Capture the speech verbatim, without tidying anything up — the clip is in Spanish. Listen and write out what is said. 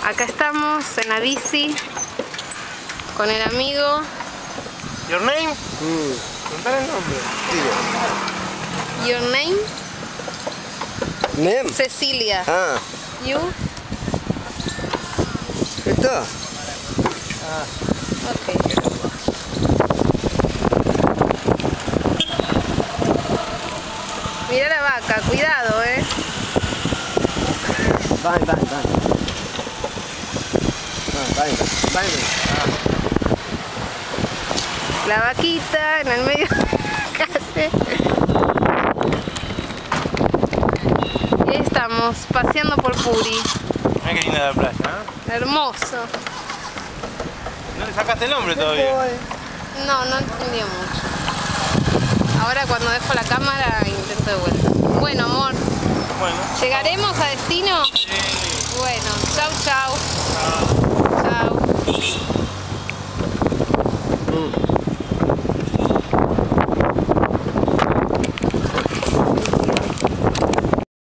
Acá estamos en la bici con el amigo. Your name? Mm. Contale el nombre. Sí. Your name? Name? Cecilia. Ah. You? ¿Esto? Ah. Ok. Mira la vaca, cuidado, eh. Vai, vai, vai. Ah, vai, vai. Ah. La vaquita en el medio de la calle. Y ahí estamos, paseando por Puri. Mira qué linda la playa, ¿eh? Hermoso. ¿No le sacaste el nombre todavía? No, no entendí mucho. Ahora cuando dejo la cámara intento de vuelta. Bueno, amor. Bueno. ¿Llegaremos a destino? Sí. Bueno, chau chau.